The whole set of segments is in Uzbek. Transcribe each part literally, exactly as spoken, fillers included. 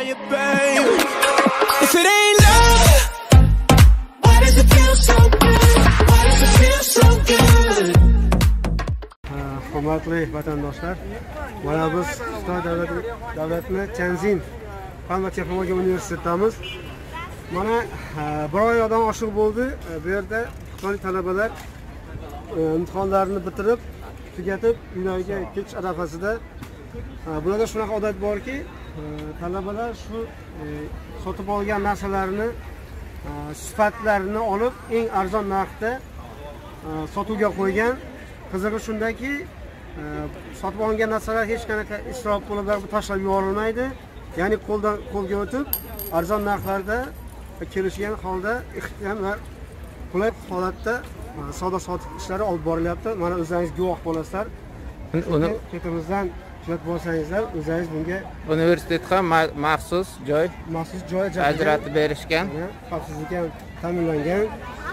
tell you, babe, if it ain't love, why does it feel so good? Why does it feel so good? Hurmatli vatandoshlar, mana biz Xitoy davlat davlatni Tianjin fan va texnologiya universitetidamiz. Mana bir oydan oshiq bo'ldi. Bu yerda xitoylik talabalar imtihonlarini bitirib, tugatib, uylarga ketish arafasida. Bularda shunaqa odat borki, talabalar shu sotib olgan narsalarini sifatlarini olib, eng arzon narxda sotuvga qo'ygan. Qizig'i shundaki, sotib olingan narsalar hech qanaqa isrof bo'lib tashlab yuborilmaydi. Ya'ni qo'ldan qo'lga o'tib, arzon narxlarda kelishgan holda ixtiyom va qulay holatda savdo sotiq ishlari olib borilyapti. Mana o'zingiz guvoh bo'lasizlar. Uni ketimizdan kuzatib bo'lsangizlar, o'zingiz bunga universitet ham maxsus joy, maxsus joy ajratib berishgan. Xavfsizlik ham ta'minlangan.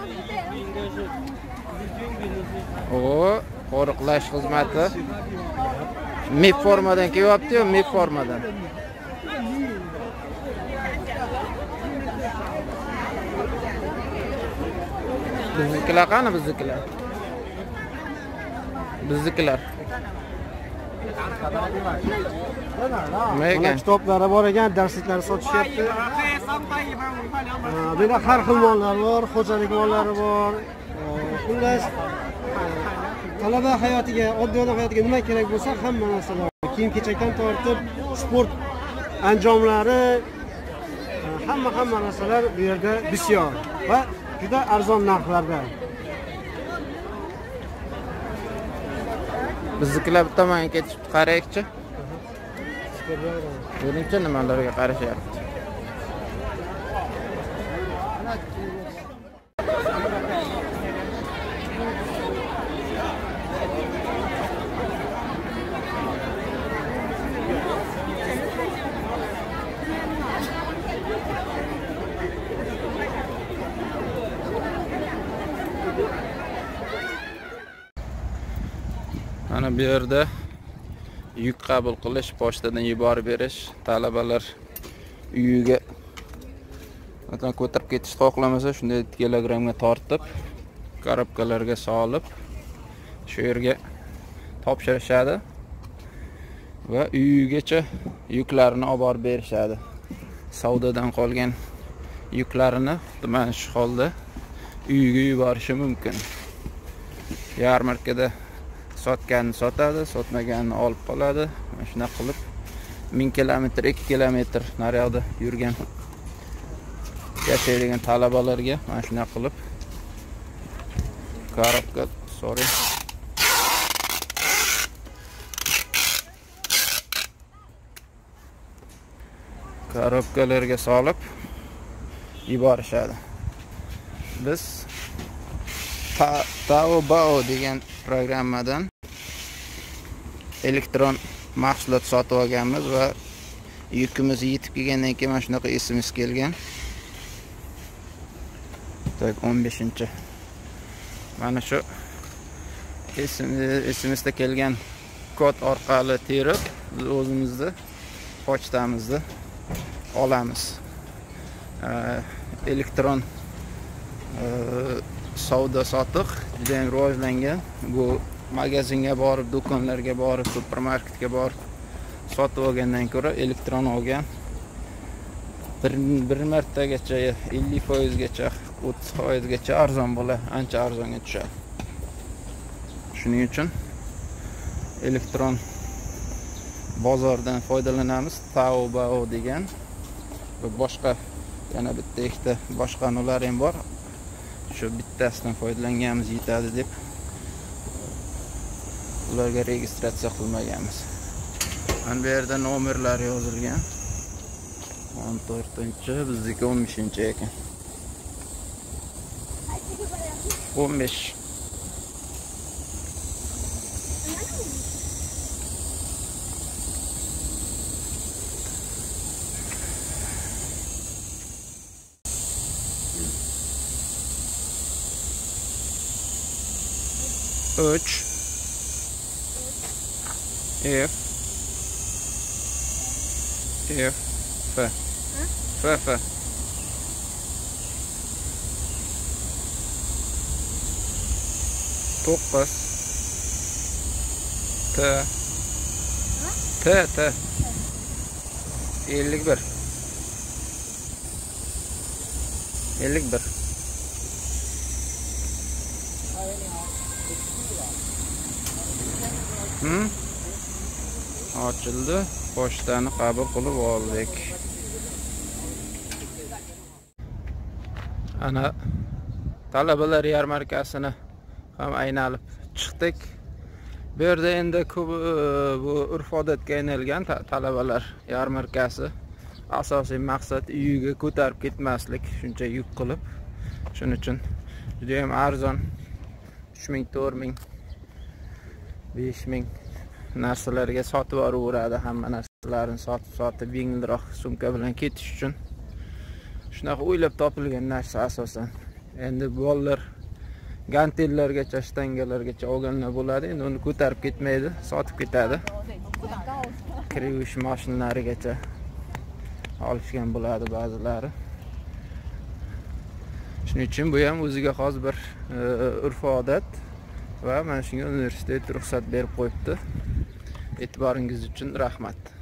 O, qo'riqlash xizmati M I P formadan kelyapti-yu, M I P formadan. Biznikilar qani biznikilar? Biznikilar. Mana kitoblari bor ekan, darsliklar sotishyapti. Bunda har xil mollar bor, xo'jalik mollari bor. Xullas, talaba hayotiga, oddiy odam hayotiga nima kerak bo'lsa, hamma narsalar, kiyim-kechakdan tortib, sport anjomlari, hamma hamma narsalar bu yerda bisyor va juda arzon narxlarda. Biznikilar bu tomonga ketib qaraychi. Birinchi nimalarga qarashyapti? Mana bu yerda yuk qabul qilish, pochtadan yuborib berish, talabalar uyiga masalan ko'tarib ketishni xohlamasa, shunday kilogrammga tortib, korobkalarga solib, shu yerga topshirishadi va uyigacha yuklarini olib borib berishadi. Savdodan qolgan yuklarini mana shu holda uyiga yuborishi mumkin. Yarmarkada sotganini sotadi, sotmaganini olib qoladi. Mana shuna qilib ming kilometr, ikki kilometr naryoqda yurgan yashaydigan talabalarga mana shuna qilib korobka, sorry. Korobkalarga solib yuborishadi. Biz Taobao degan programmadan elektron mahsulot sotib olganmiz va yukimiz yetib kelgandan keyin mana shunaqa S M S kelgan. Tak o'n beshinchi. Mana shu S M S da kelgan kod orqali terib, biz o'zimizni pochtamizni olamiz. Elektron savdo sotiq juda ham rivojlangan. Bu magazinga borib, do'konlarga borib, supermarketga borib sotib olgandan ko'ra elektron olgan bir, bir martagacha ellik foiz gacha, o'ttiz foiz gacha arzon bo'ladi, ancha arzonga tushadi. Shuning uchun elektron bozordan foydalanamiz. Taobao degan va boshqa yana bitta ikkita boshqa nular ham bor. Shu bittasidan foydalanganimiz yetadi deb ularga registratsiya qilmaganmiz. Mana bu yerda nomerlar yozilgan. o'n to'rtinchi, bizniki o'n beshinchi ekan. o'n besh. uch F F F. F F. to'qqiz. T. T T. ellik bir. ellik bir. Hmm. Ochildi. Pochtani qabul qilib oldik. Ana talabalar yarmarkasini ham aynalib chiqdik. Bu yerda endi ko'p bu urf-odatga aylangan talabalar yarmarkasi. Asosiy maqsad uyiga ko'tarib ketmaslik, shuncha yuk qilib. Shuning uchun juda ham arzon uch ming, to'rt ming, besh ming narsalarga sotib yuboradi, hamma narsalarni sotib sotib yengilroq sumka bilan ketish uchun. Shunaqa o'ylab topilgan narsa asosan. Endi bolalar gantellargacha, shtangalargacha olganlar bo'ladi. Endi uni ko'tarib ketmaydi, sotib ketadi. Kirish mashinalarigacha olishgan bo'ladi ba'zilari. Shuning uchun bu ham o'ziga xos bir urf-odat va mana shunga universitet ruxsat berib qo'yibdi. E'tiboringiz uchun rahmat.